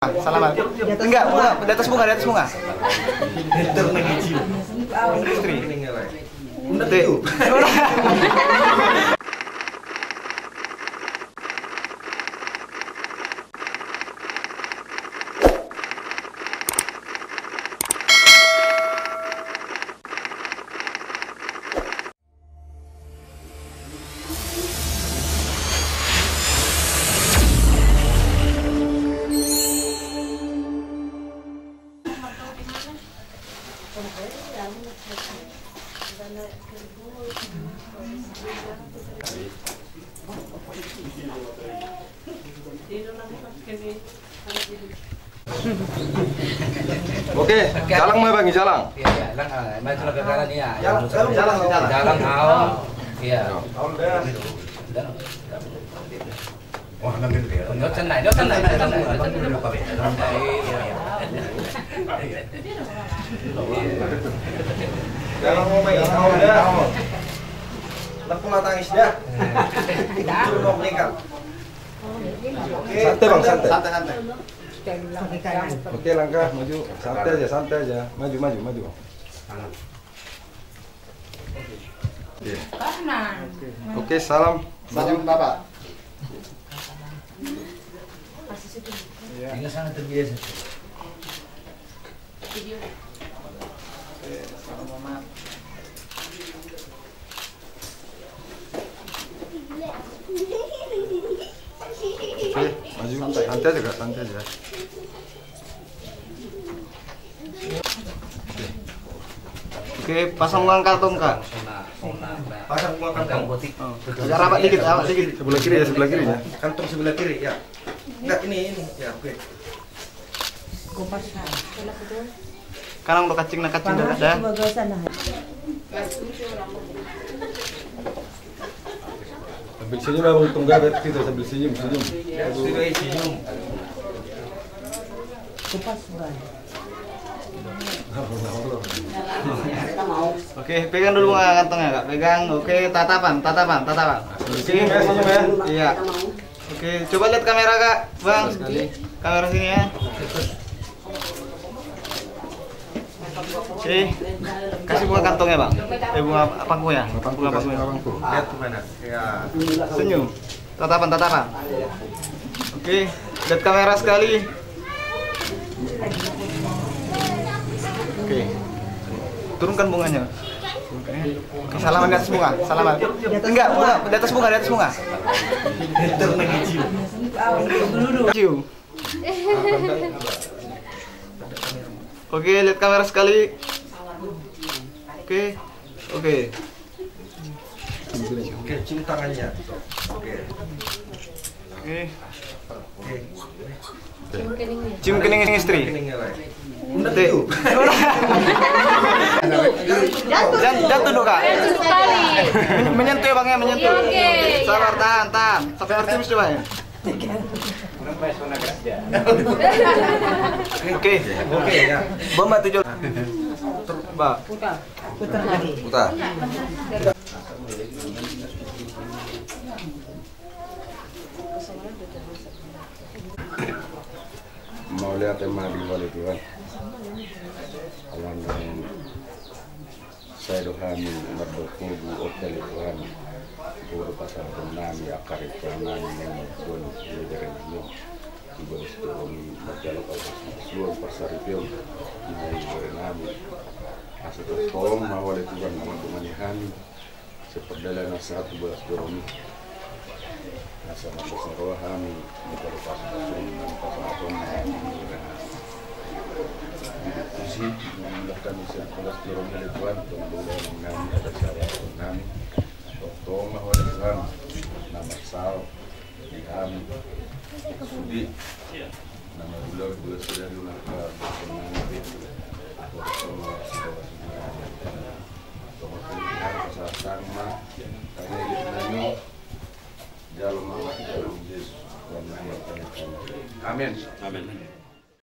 Salaman. Enggak, bunga, di atas bunga, di atas bunga. Istri. Oke, jalan mau bang, jalan. Iya, jalan. Maju ke kanan ya. Jalan. Iya. Wah, ngambil dia. Nó chân này. Jalan mau main tahu dah. Lampu mata tangis dah. Mau meninggal. Santai bang, santai. Oke, langkah maju, santai aja, maju. Oke, salam Bapak. Ini sangat terbiasa. Oke, maju, santai aja. Oke, pasang uang karton Kak. Pasang uang kantong. Agak rapat dikit. Sebelah kiri ya. Kantong sebelah kiri ya. Enggak ini ya, oke. Kanang udah kacing dah. Sambil senyum abang tunggal biar kita sambil senyum. Sudah senyum. Oke, pegang dulu kantongnya Kak. Pegang. Oke, tatapan. Senyum ya. Iya. Oke, coba lihat kamera Kak, Bang. Kamera sini ya. Oke, kasih bunga kantongnya Bang. Bunga pangku ya. Bunga pangku. Lihat kemana? Ya. Senyum. Tatapan. Oke, lihat kamera sekali. Oke. Turunkan bunganya. Oke, salaman di atas bunga. Salaman. Enggak, bunga, di atas bunga. Cium. Oke, lihat kamera sekali. Oke. Oke, cium tangannya. Oke. Cium kening istri. Jangan tunduk Kak. Menyentuh ya Bang ya, menyentuh. Sabar, tahan. Sampai optimis coba ya. Oke ya. Bomba 7. Mbak. Putar. Mau lihat tema di wali Tuhan. Alam yang saya dohani berdokubu hotel Tuhan. Guru pasal benami akar nami yang pun menjadi nami. Ibu istri berjalan seluruh pasar itu menjadi nami. Asal tolong mawali Tuhan mengemani kami. Seperdalam nasihat buat dorong. Asal pasar rohani berjalan pasar dan pasar Puji memudahkan bisa kelas dorong dari Tuhan tolong menami ada cara menami tolong bahwa Tuhan nama sal di kami sudi nama beliau dua sudah diulang menami tolong sama karena itu jalan Yesus. Amin.